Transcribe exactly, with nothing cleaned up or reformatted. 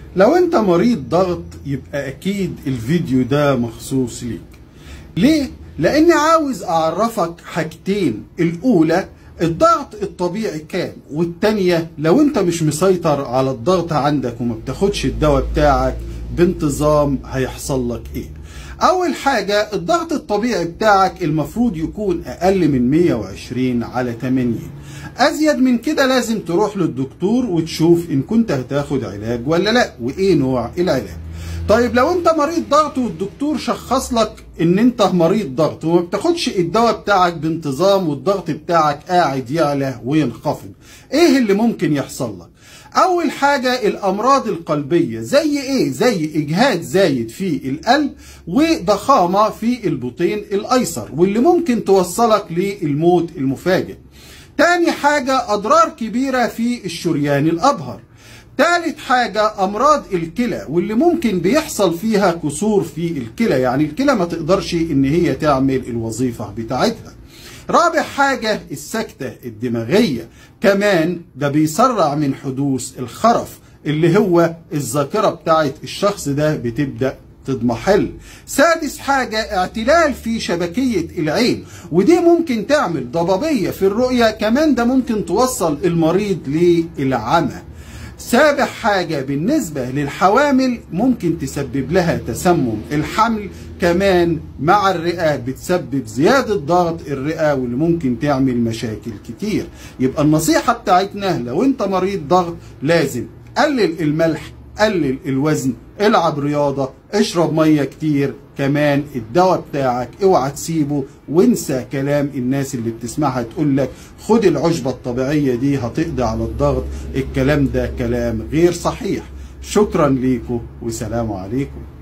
لو انت مريض ضغط يبقى اكيد الفيديو ده مخصوص ليك. ليه؟ لاني عاوز اعرفك حاجتين، الاولى الضغط الطبيعي كام، والتانية لو انت مش مسيطر على الضغط عندك وما بتاخدش الدواء بتاعك بانتظام هيحصل لك ايه. اول حاجة الضغط الطبيعي بتاعك المفروض يكون اقل من مية وعشرين على تمانين، ازيد من كده لازم تروح للدكتور وتشوف ان كنت هتاخد علاج ولا لا وايه نوع العلاج. طيب لو انت مريض ضغط والدكتور شخص لك ان انت مريض ضغط وما بتاخدش الدواء بتاعك بانتظام والضغط بتاعك قاعد يعلى وينخفض، ايه اللي ممكن يحصل لك؟ اول حاجة الامراض القلبية، زي ايه؟ زي اجهاد زايد في القلب وضخامة في البطين الايسر، واللي ممكن توصلك للموت المفاجئ. تاني حاجة اضرار كبيرة في الشريان الابهر. تالت حاجة أمراض الكلى، واللي ممكن بيحصل فيها كسور في الكلى، يعني الكلى ما تقدرش إن هي تعمل الوظيفة بتاعتها. رابع حاجة السكتة الدماغية، كمان ده بيسرع من حدوث الخرف اللي هو الذاكرة بتاعت الشخص ده بتبدأ تضمحل. سادس حاجة اعتلال في شبكية العين، ودي ممكن تعمل ضبابية في الرؤية، كمان ده ممكن توصل المريض للعمى. سابع حاجة بالنسبة للحوامل ممكن تسبب لها تسمم الحمل، كمان مع الرئة بتسبب زيادة ضغط الرئة واللي ممكن تعمل مشاكل كتير. يبقى النصيحة بتاعتنا لو انت مريض ضغط لازم قلل الملح، قلل الوزن، العب رياضة، اشرب مية كتير، كمان الدواء بتاعك اوعى تسيبه، وانسى كلام الناس اللي بتسمعها تقول لك خد العشبة الطبيعية دي هتقضي على الضغط. الكلام ده كلام غير صحيح. شكرا ليكم وسلام عليكم.